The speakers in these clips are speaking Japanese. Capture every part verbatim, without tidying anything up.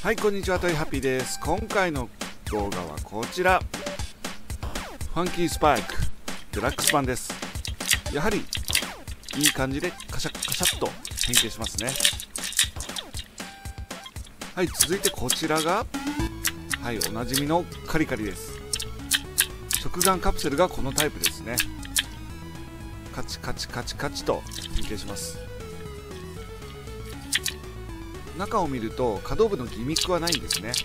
はい、こんにちは、トイハッピーです。今回の動画はこちら、ファンキースパイクデラックス版です。やはりいい感じでカシャカシャっと変形しますね。はい、続いてこちらがはい、おなじみのカリカリです。食玩カプセルがこのタイプですね。カチカチカチカチと変形します。中を見ると可動部のギミックはないんですね。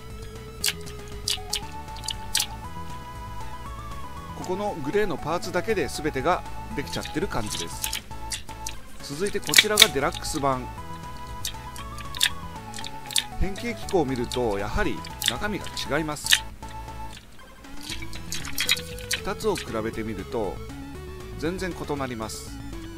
ここのグレーのパーツだけで全てができちゃってる感じです。続いてこちらがデラックス版。変形機構を見るとやはり中身が違います。ふたつを比べてみると全然異なります。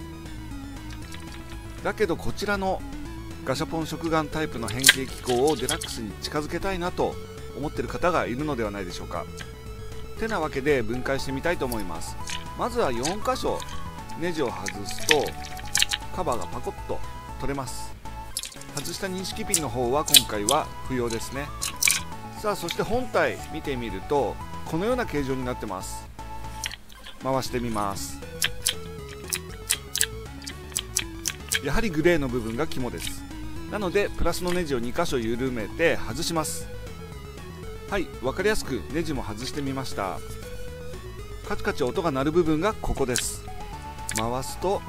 だけどこちらのガシャポン食玩タイプの変形機構をデラックスに近づけたいなと思っている方がいるのではないでしょうか。てなわけで分解してみたいと思います。まずはよんかしょネジを外すとカバーがパコッと取れます。外した認識ピンの方は今回は不要ですね。さあ、そして本体見てみるとこのような形状になってます。回してみます。やはりグレーの部分が肝です。なのでプラスのネジをにかしょ緩めて外します。はい、分かりやすくネジも外してみました。カチカチ音が鳴る部分がここです。回すと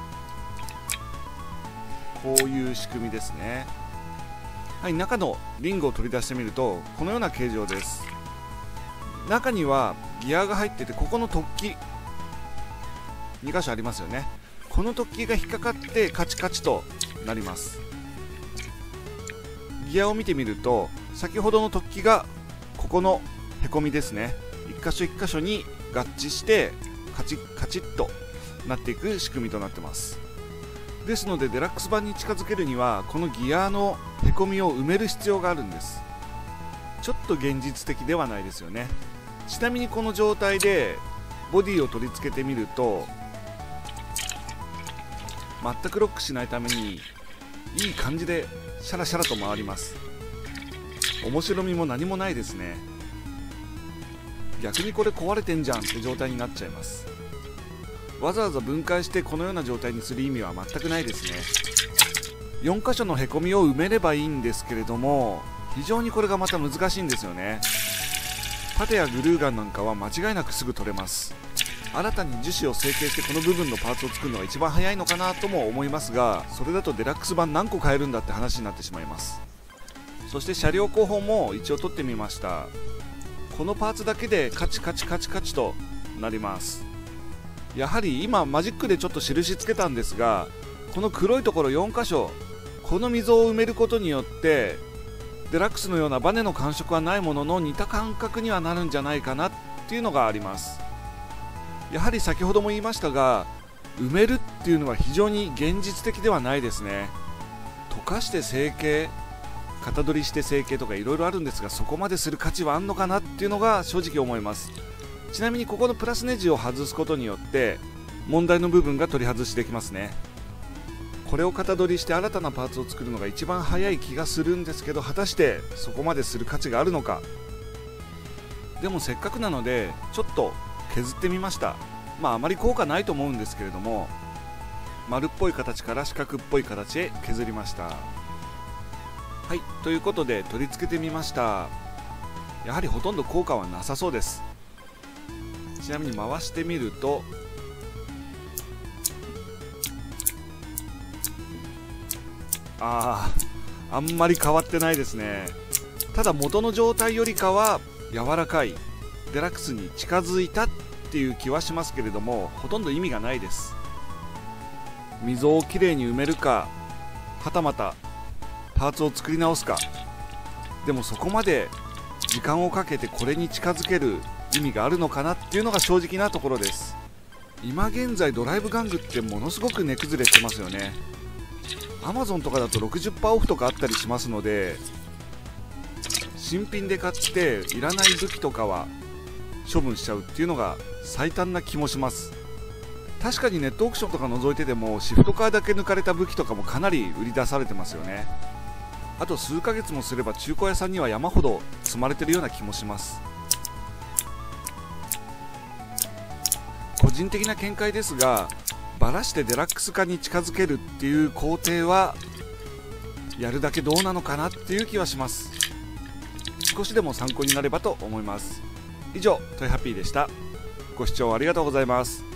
こういう仕組みですね。はい、中のリングを取り出してみるとこのような形状です。中にはギアが入ってて、ここの突起にかしょありますよね。この突起が引っかかってカチカチとなります。ギアを見てみると先ほどの突起がここのへこみですね。一箇所一箇所に合致してカチッカチッとなっていく仕組みとなってます。ですのでデラックス版に近づけるにはこのギアのへこみを埋める必要があるんです。ちょっと現実的ではないですよね。ちなみにこの状態でボディを取り付けてみると全くロックしないためにいい感じでシャラシャラと回ります。面白みも何もないですね。逆にこれ壊れてんじゃんって状態になっちゃいます。わざわざ分解してこのような状態にする意味は全くないですね。よんかしょのへこみを埋めればいいんですけれども、非常にこれがまた難しいんですよね。パテやグルーガンなんかは間違いなくすぐ取れます。新たに樹脂を成形してこの部分のパーツを作るのが一番早いのかなとも思いますが、それだとデラックス版何個買えるんだって話になってしまいます。そして車両候補も一応取ってみました。このパーツだけでカチカチカチカチとなります。やはり今マジックでちょっと印つけたんですが、この黒いところよんかしょ、この溝を埋めることによってデラックスのようなバネの感触はないものの似た感覚にはなるんじゃないかなっていうのがあります。やはり先ほども言いましたが、埋めるっていうのは非常に現実的ではないですね。溶かして成形、型取りして成形とかいろいろあるんですが、そこまでする価値はあんのかなっていうのが正直思います。ちなみにここのプラスネジを外すことによって問題の部分が取り外しできますね。これを型取りして新たなパーツを作るのが一番早い気がするんですけど、果たしてそこまでする価値があるのか。でもせっかくなのでちょっと削ってみました。まああまり効果ないと思うんですけれども、丸っぽい形から四角っぽい形へ削りました。はい、ということで取り付けてみました。やはりほとんど効果はなさそうです。ちなみに回してみるとあーあんまり変わってないですね。ただ元の状態よりかは柔らかいデラックスに近づいたっていう気はしますけれども、ほとんど意味がないです。溝をきれいに埋めるか、はたまたパーツを作り直すか。でもそこまで時間をかけてこれに近づける意味があるのかなっていうのが正直なところです。今現在ドライブ玩具ってものすごく値崩れしてますよね。 アマゾン とかだと ろくじゅっパーセント オフとかあったりしますので、新品で買っていらない武器とかは処分しちゃうっていうのが最短な気もします。確かにネットオークションとか覗いててもシフトカーだけ抜かれた武器とかもかなり売り出されてますよね。 あと数ヶ月もすれば中古屋さんには山ほど積まれてるような気もします。個人的な見解ですが、バラしてデラックス化に近づけるっていう工程はやるだけどうなのかなっていう気はします。少しでも参考になればと思います。以上、トイハッピーでした。ご視聴ありがとうございます。